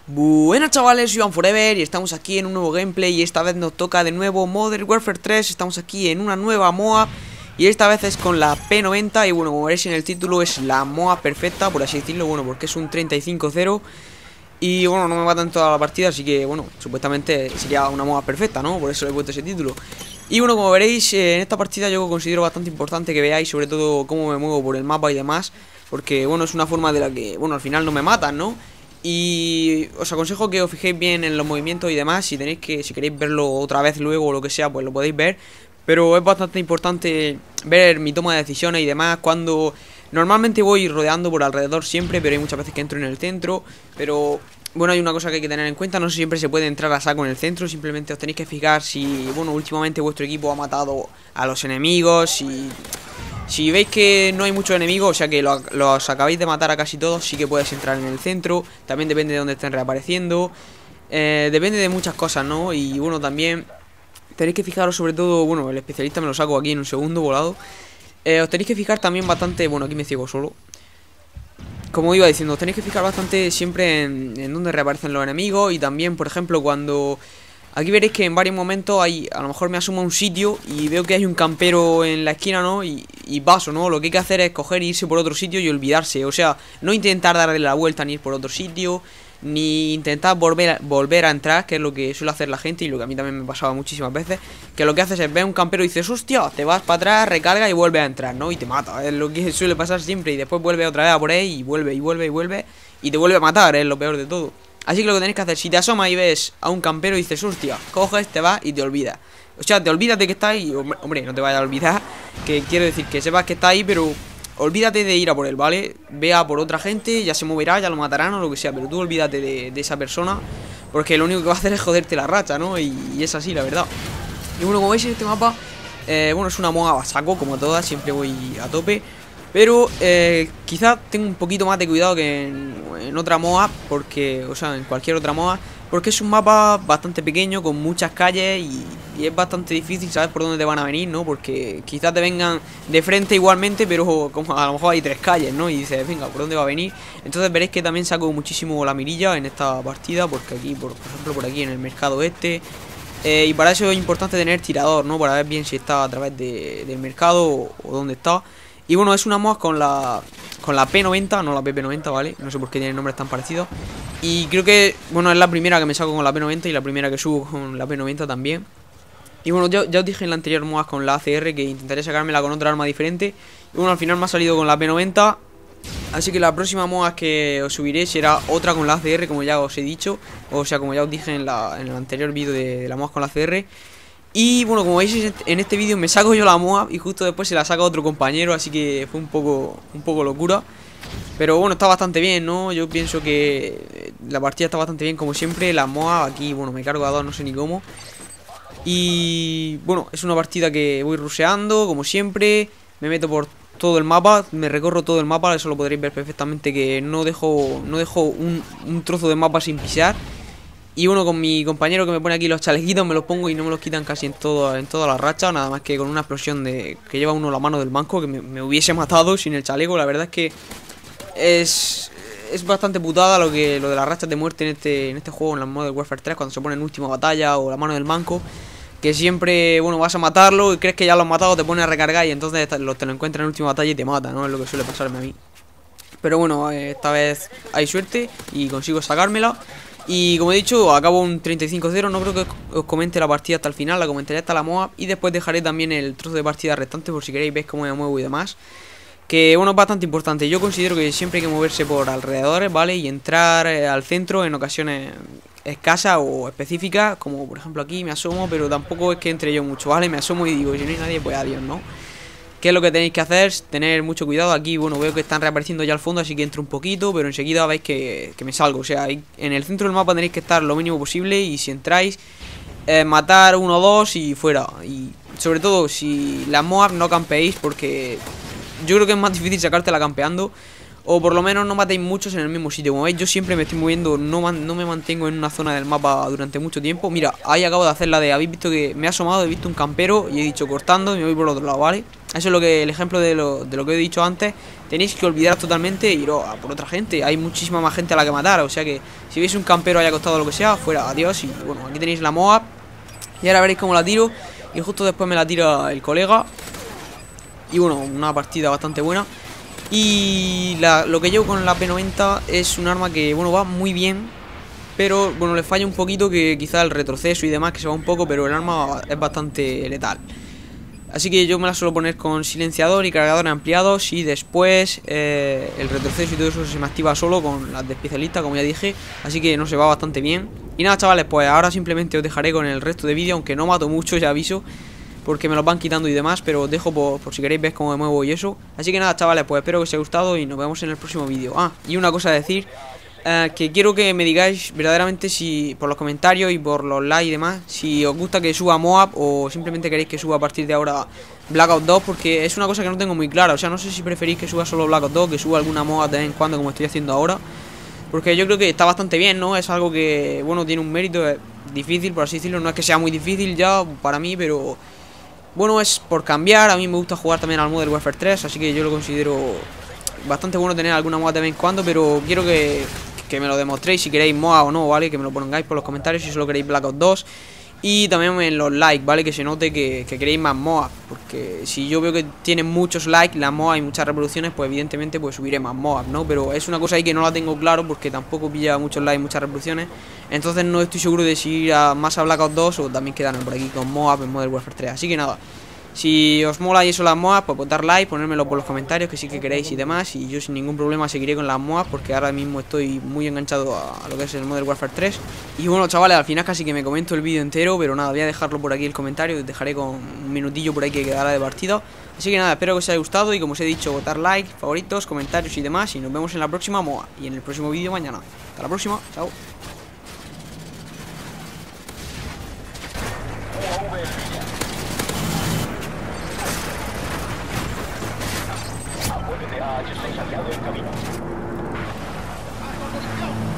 Buenas chavales, soy Iván Forever y estamos aquí en un nuevo gameplay y esta vez nos toca de nuevo Modern Warfare 3. Estamos aquí en una nueva MOA y esta vez es con la P90 y bueno, como veréis en el título es la MOA perfecta, por así decirlo, bueno, porque es un 35-0 y bueno, no me matan toda la partida, así que bueno, supuestamente sería una MOA perfecta, ¿no? Por eso le he puesto ese título. Y bueno, como veréis, en esta partida yo considero bastante importante que veáis sobre todo cómo me muevo por el mapa y demás, porque bueno, es una forma de la que, bueno, al final no me matan, ¿no? Y os aconsejo que os fijéis bien en los movimientos y demás. Si queréis verlo otra vez luego o lo que sea, pues lo podéis ver. Pero es bastante importante ver mi toma de decisiones y demás. Cuando normalmente voy rodeando por alrededor siempre, pero hay muchas veces que entro en el centro. Pero bueno, hay una cosa que hay que tener en cuenta. No siempre se puede entrar a saco en el centro. Simplemente os tenéis que fijar si, bueno, últimamente vuestro equipo ha matado a los enemigos. Si veis que no hay muchos enemigos, o sea que los acabáis de matar a casi todos, sí que puedes entrar en el centro. También depende de dónde estén reapareciendo. Depende de muchas cosas, ¿no? Y bueno, también tenéis que fijaros sobre todo, bueno, el especialista me lo saco aquí en un segundo volado. Os tenéis que fijar también bastante, bueno, aquí me ciego solo. Como iba diciendo, os tenéis que fijar bastante siempre en dónde reaparecen los enemigos. Y también, por ejemplo, cuando... Aquí veréis que en varios momentos a lo mejor me asomo a un sitio y veo que hay un campero en la esquina, ¿no? Y paso, ¿no? Lo que hay que hacer es coger e irse por otro sitio y olvidarse. O sea, no intentar darle la vuelta ni ir por otro sitio, ni intentar volver a entrar, que es lo que suele hacer la gente y lo que a mí también me pasaba muchísimas veces. Que lo que haces es ver un campero y dices, hostia, te vas para atrás, recarga y vuelves a entrar, ¿no? Y te mata, es lo que suele pasar siempre. Y después vuelve otra vez a por ahí y vuelve y vuelve y vuelve y te vuelve a matar, es lo peor de todo. Así que lo que tenéis que hacer, si te asomas y ves a un campero y dices, hostia, coges, te vas y te olvidas. O sea, te olvidas de que está ahí. Hombre, no te vayas a olvidar, que quiero decir que sepas que está ahí, pero olvídate de ir a por él, ¿vale? Ve a por otra gente, ya se moverá, ya lo matarán o lo que sea, pero tú olvídate de esa persona, porque lo único que va a hacer es joderte la racha, ¿no? Y es así, la verdad. Y bueno, como veis en este mapa, bueno, es una MOA a saco, como todas, siempre voy a tope. Pero quizás tengo un poquito más de cuidado que en otra MOA, porque, o sea, en cualquier otra MOA, porque es un mapa bastante pequeño, con muchas calles y es bastante difícil saber por dónde te van a venir, ¿no? Porque quizás te vengan de frente igualmente, pero como a lo mejor hay tres calles, ¿no? Y dices, venga, ¿por dónde va a venir? Entonces veréis que también saco muchísimo la mirilla en esta partida, porque aquí, por ejemplo, por aquí en el mercado este... y para eso es importante tener tirador, ¿no? Para ver bien si está a través del mercado o dónde está. Y bueno, es una MOA con la P90, no la PP90, ¿vale? No sé por qué tienen nombres tan parecidos. Y creo que, bueno, es la primera que me saco con la P90 y la primera que subo con la P90 también. Y bueno, ya os dije en la anterior MOA con la ACR que intentaré sacármela con otra arma diferente. Y bueno, al final me ha salido con la P90. Así que la próxima MOA que os subiré será otra con la ACR, como ya os he dicho. O sea, como ya os dije en el anterior vídeo de la MOA con la ACR. Y bueno, como veis en este vídeo me saco yo la MOA y justo después se la saca otro compañero, así que fue un poco locura. Pero bueno, está bastante bien, ¿no? Yo pienso que la partida está bastante bien como siempre. La MOA aquí, bueno, me cargo a dos, no sé ni cómo. Y bueno, es una partida que voy rusheando, como siempre. Me meto por todo el mapa, me recorro todo el mapa, eso lo podréis ver perfectamente que no dejo un trozo de mapa sin pisar. Y bueno, con mi compañero que me pone aquí los chalequitos me los pongo y no me los quitan casi en toda la racha. Nada más que con una explosión que lleva uno la mano del banco, que me hubiese matado sin el chaleco. La verdad es que es bastante putada lo de las rachas de muerte en este juego, en la Modern Warfare 3, cuando se pone en última batalla o la mano del banco. Que siempre, bueno, vas a matarlo y crees que ya lo has matado, te pones a recargar y entonces te lo encuentras en última batalla y te mata, ¿no? Es lo que suele pasarme a mí. Pero bueno, esta vez hay suerte y consigo sacármela. Y como he dicho, acabo un 35-0, no creo que os comente la partida hasta el final, la comentaré hasta la MOA. Y después dejaré también el trozo de partida restante por si queréis ver cómo me muevo y demás. Que bueno, es bastante importante, yo considero que siempre hay que moverse por alrededores, ¿vale? Y entrar al centro en ocasiones escasas o específicas, como por ejemplo aquí me asomo, pero tampoco es que entre yo mucho, ¿vale? Me asomo y digo, si no hay nadie, pues adiós, ¿no? ¿Qué es lo que tenéis que hacer? Tener mucho cuidado. Aquí, bueno, veo que están reapareciendo ya al fondo, así que entro un poquito, pero enseguida veis que me salgo. O sea, en el centro del mapa tenéis que estar lo mínimo posible y si entráis, matar uno o dos y fuera. Y sobre todo, si la MOAB no campeéis, porque yo creo que es más difícil sacártela campeando. O por lo menos no matéis muchos en el mismo sitio. Como veis, yo siempre me estoy moviendo, no me mantengo en una zona del mapa durante mucho tiempo. Mira, ahí acabo de hacer la de, habéis visto que me he asomado, he visto un campero y he dicho cortando y me voy por el otro lado, ¿vale? Eso es lo que el ejemplo de lo que he dicho antes. Tenéis que olvidar totalmente e ir a por otra gente. Hay muchísima más gente a la que matar. O sea que si veis un campero haya costado lo que sea, fuera, adiós. Y bueno, aquí tenéis la Moab. Y ahora veréis cómo la tiro. Y justo después me la tira el colega. Y bueno, una partida bastante buena. Y lo que llevo con la P90 es un arma que, bueno, va muy bien. Pero, bueno, le falla un poquito, que quizá el retroceso y demás, que se va un poco. Pero el arma es bastante letal. Así que yo me la suelo poner con silenciador y cargador ampliados. Y después el retroceso y todo eso se me activa solo con las de especialista, como ya dije. Así que no se va bastante bien. Y nada, chavales, pues ahora simplemente os dejaré con el resto de vídeo. Aunque no mato mucho, ya aviso, porque me los van quitando y demás. Pero os dejo por si queréis ver cómo me muevo y eso. Así que nada, chavales, pues espero que os haya gustado y nos vemos en el próximo vídeo. Ah, y una cosa a decir, que quiero que me digáis verdaderamente, si por los comentarios y por los likes y demás, si os gusta que suba Moab o simplemente queréis que suba a partir de ahora Black Ops 2, porque es una cosa que no tengo muy clara. O sea, no sé si preferís que suba solo Black Ops 2, que suba alguna Moab de vez en cuando, como estoy haciendo ahora, porque yo creo que está bastante bien, ¿no? Es algo que, bueno, tiene un mérito, es difícil, por así decirlo. No es que sea muy difícil ya para mí, pero bueno, es por cambiar. A mí me gusta jugar también al Modern Warfare 3, así que yo lo considero bastante bueno tener alguna Moab de vez en cuando. Pero quiero que me lo demostréis si queréis Moab o no, ¿vale? Que me lo pongáis por los comentarios si solo queréis Black Ops 2. Y también en los likes, ¿vale? Que se note que queréis más Moab. Porque si yo veo que tienen muchos likes la Moab y muchas reproducciones, pues evidentemente pues subiré más Moab, ¿no? Pero es una cosa ahí que no la tengo claro, porque tampoco pilla muchos likes y muchas reproducciones. Entonces no estoy seguro de si ir más a Black Ops 2 o también quedarme por aquí con Moab en Modern Warfare 3. Así que nada, si os mola y eso las Moab, pues dar like, ponérmelo por los comentarios, que sí que queréis y demás. Y yo sin ningún problema seguiré con las Moab, porque ahora mismo estoy muy enganchado a lo que es el Modern Warfare 3. Y bueno, chavales, al final casi que me comento el vídeo entero, pero nada, voy a dejarlo por aquí el comentario. Os dejaré con un minutillo por ahí que quedará de partida. Así que nada, espero que os haya gustado y como os he dicho, votar like, favoritos, comentarios y demás. Y nos vemos en la próxima Moab y en el próximo vídeo mañana. Hasta la próxima, chao. Acuérdate a H6 aliado en camino.